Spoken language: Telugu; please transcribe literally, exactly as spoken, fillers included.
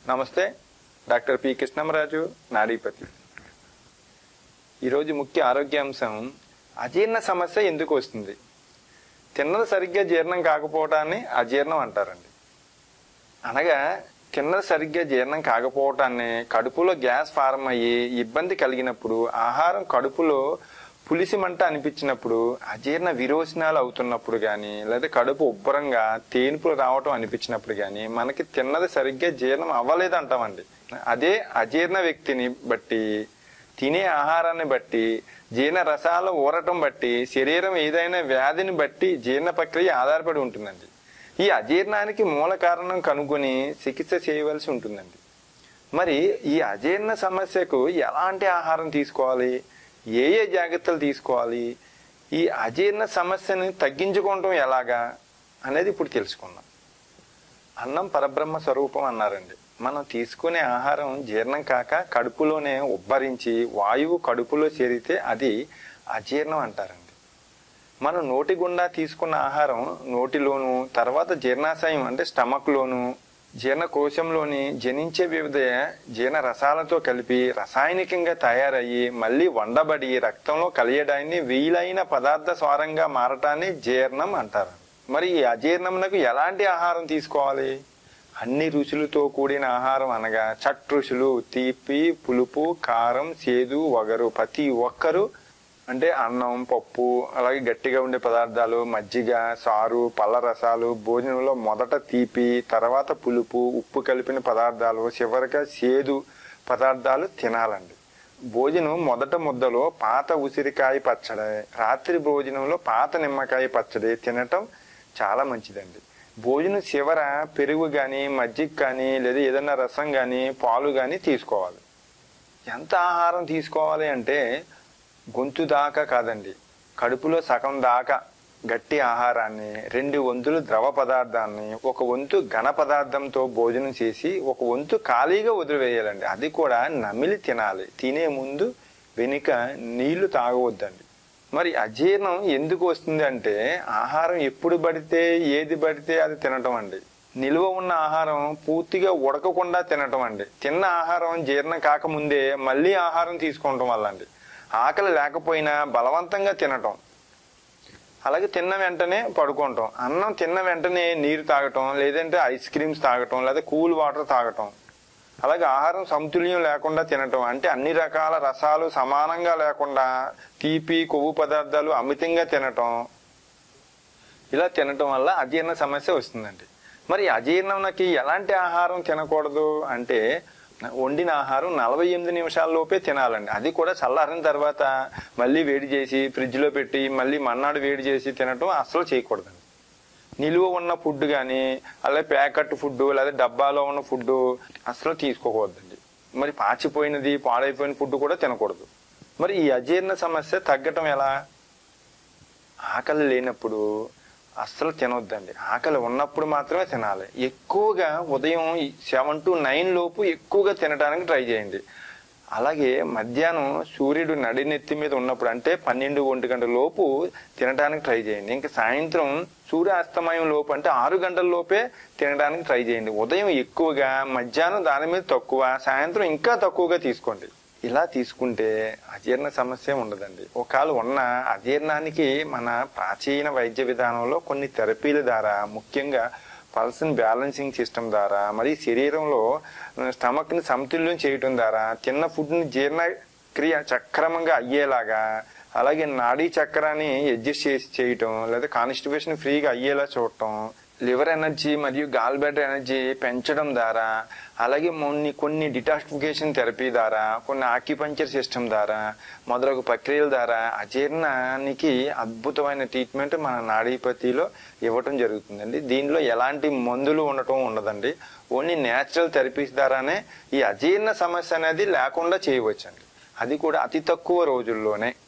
నమస్తే, డాక్టర్ పి కృష్ణం రాజు, నాడీపతి. ఈరోజు ముఖ్య ఆరోగ్యాంశం అజీర్ణ సమస్య ఎందుకు వస్తుంది. తిన్నది సరిగ్గా జీర్ణం కాకపోవటాన్ని అజీర్ణం అంటారండి. అనగా తిన్నది సరిగ్గా జీర్ణం కాకపోవటాన్ని కడుపులో గ్యాస్ ఫార్మ్ అయ్యి ఇబ్బంది కలిగినప్పుడు, ఆహారం కడుపులో పులిసి మంట అనిపించినప్పుడు, అజీర్ణ విరోచనాలు అవుతున్నప్పుడు కానీ, లేదా కడుపు ఉబ్బరంగా తేనుపులు రావటం అనిపించినప్పుడు కానీ మనకి తిన్నది సరిగ్గా జీర్ణం అవ్వలేదు అంటామండి. అదే అజీర్ణ వ్యక్తిని బట్టి, తినే ఆహారాన్ని బట్టి, జీర్ణ రసాలు ఊరటం బట్టి, శరీరం ఏదైనా వ్యాధిని బట్టి జీర్ణ ప్రక్రియ ఆధారపడి ఉంటుందండి. ఈ అజీర్ణానికి మూల కారణం కనుగొని చికిత్స చేయవలసి ఉంటుందండి. మరి ఈ అజీర్ణ సమస్యకు ఎలాంటి ఆహారం తీసుకోవాలి, ఏ ఏ జాగ్రత్తలు తీసుకోవాలి, ఈ అజీర్ణ సమస్యని తగ్గించుకోవటం ఎలాగా అనేది ఇప్పుడు తెలుసుకుందాం. అన్నం పరబ్రహ్మ స్వరూపం అన్నారండి. మనం తీసుకునే ఆహారం జీర్ణం కాక కడుపులోనే ఉబ్బరించి వాయువు కడుపులో చేరితే అది అజీర్ణం అంటారండి. మనం నోటి గుండా తీసుకున్న ఆహారం నోటిలోను, తర్వాత జీర్ణాశయం అంటే స్టమక్లోను, జీర్ణకోశంలోని జనించే వివిధ జీర్ణ రసాలతో కలిపి రసాయనికంగా తయారయ్యి మళ్ళీ వండబడి రక్తంలో కలియడాన్ని వీలైన పదార్థ స్వారంగా మారటాన్ని జీర్ణం అంటారు. మరి ఈ అజీర్ణమునకు ఎలాంటి ఆహారం తీసుకోవాలి? అన్ని రుచులతో కూడిన ఆహారం అనగా చట్ రుచులు, తీపి, పులుపు, కారం, చేదు, వగరు, ప్రతి ఒక్కరూ అంటే అన్నం, పప్పు, అలాగే గట్టిగా ఉండే పదార్థాలు, మజ్జిగ, సారు, పళ్ళ రసాలు, భోజనంలో మొదట తీపి, తర్వాత పులుపు, ఉప్పు కలిపిన పదార్థాలు, చివరిగా చేదు పదార్థాలు తినాలండి. భోజనం మొదట ముద్దలో పాత ఉసిరికాయ పచ్చడి, రాత్రి భోజనంలో పాత నిమ్మకాయ పచ్చడి తినటం చాలా మంచిదండి. భోజనం చివర పెరుగు కానీ, మజ్జిగ కానీ, లేదా ఏదైనా రసం కానీ, పాలు కానీ తీసుకోవాలి. ఎంత ఆహారం తీసుకోవాలి అంటే గొంతు దాకా కాదండి, కడుపులో సగం దాకా గట్టి ఆహారాన్ని, రెండు వంతులు ద్రవ పదార్థాన్ని, ఒక వంతు ఘన పదార్థంతో భోజనం చేసి ఒక వంతు ఖాళీగా వదిలివేయాలండి. అది కూడా నమిలి తినాలి. తినే ముందు వెనుక నీళ్లు తాగవద్దండి. మరి అజీర్ణం ఎందుకు వస్తుంది అంటే ఆహారం ఎప్పుడు పడితే ఏది పడితే అది తినటం అండి. నిల్వ ఉన్న ఆహారం పూర్తిగా ఉడకకుండా తినటం అండి. తిన్న ఆహారం జీర్ణం కాకముందే మళ్ళీ ఆహారం తీసుకోవటం వల్ల అండి. ఆకలి లేకపోయినా బలవంతంగా తినటం, అలాగే తిన్న వెంటనే పడుకోవటం, అన్నం తిన్న వెంటనే నీరు తాగటం, లేదంటే ఐస్ క్రీమ్స్ తాగటం, లేదా కూల్ వాటర్ తాగటం, అలాగే ఆహారం సమతుల్యం లేకుండా తినటం అంటే అన్ని రకాల రసాలు సమానంగా లేకుండా తీపి, కొవ్వు పదార్థాలు అమితంగా తినటం, ఇలా తినటం వల్ల అజీర్ణ సమస్య వస్తుందండి. మరి అజీర్ణంకి ఎలాంటి ఆహారం తినకూడదు అంటే వండిన ఆహారం నలభై ఎనిమిది నిమిషాల లోపే తినాలండి. అది కూడా చల్లారిన తర్వాత మళ్ళీ వేడి చేసి ఫ్రిడ్జ్లో పెట్టి మళ్ళీ మన్నాడు వేడి చేసి తినటం అస్సలు చేయకూడదండి. నిలువ ఉన్న ఫుడ్ కానీ, అలాగే ప్యాకెట్ ఫుడ్ లేదా డబ్బాలో ఉన్న ఫుడ్ అస్సలు తీసుకోకూడదండి. మరి పాచిపోయినది, పాడైపోయిన ఫుడ్ కూడా తినకూడదు. మరి ఈ అజీర్ణ సమస్య తగ్గటం ఎలా? ఆకలి లేనప్పుడు అస్సలు తినొద్దండి. ఆకలి ఉన్నప్పుడు మాత్రమే తినాలి. ఎక్కువగా ఉదయం సెవెన్ టు నైన్ లోపు ఎక్కువగా తినడానికి ట్రై చేయండి. అలాగే మధ్యాహ్నం సూర్యుడు నడినెత్తి మీద ఉన్నప్పుడు అంటే పన్నెండు ఒంటి గంటల లోపు తినడానికి ట్రై చేయండి. ఇంకా సాయంత్రం సూర్యాస్తమయం లోపు అంటే ఆరు గంటల లోపే తినడానికి ట్రై చేయండి. ఉదయం ఎక్కువగా, మధ్యాహ్నం దాని మీద తక్కువ, సాయంత్రం ఇంకా తక్కువగా తీసుకోండి. ఇలా తీసుకుంటే అజీర్ణ సమస్య ఉండదండి. ఒకవేళ ఉన్న అజీర్ణానికి మన ప్రాచీన వైద్య విధానంలో కొన్ని థెరపీల ద్వారా, ముఖ్యంగా పల్సన్ బ్యాలెన్సింగ్ సిస్టమ్ ద్వారా, మరి శరీరంలో స్టమక్ని సమతుల్యం చేయటం ద్వారా, తిన్న ఫుడ్ని జీర్ణక్రియ సక్రమంగా అయ్యేలాగా, అలాగే నాడీ చక్రాన్ని అడ్జస్ట్ చేసి చేయటం, లేదా కాన్స్టిపేషన్ ఫ్రీగా అయ్యేలా చూడటం, లివర్ ఎనర్జీ మరియు గాల్ బ్లాడర్ ఎనర్జీ పెంచడం ద్వారా, అలాగే కొన్ని కొన్ని డిటాక్సిఫికేషన్ థెరపీ ద్వారా, కొన్ని ఆక్యుపంక్చర్ సిస్టమ్ ద్వారా మొదలగు ప్రక్రియల ద్వారా అజీర్ణానికి అద్భుతమైన ట్రీట్మెంట్ మన నాడీపతిలో ఇవ్వటం జరుగుతుందండి. దీనిలో ఎలాంటి మందులు ఉండటం ఉండదండి. ఓన్లీ న్యాచురల్ థెరపీస్ ద్వారానే ఈ అజీర్ణ సమస్య అనేది లేకుండా చేయవచ్చండి. అది కూడా అతి తక్కువ రోజుల్లోనే.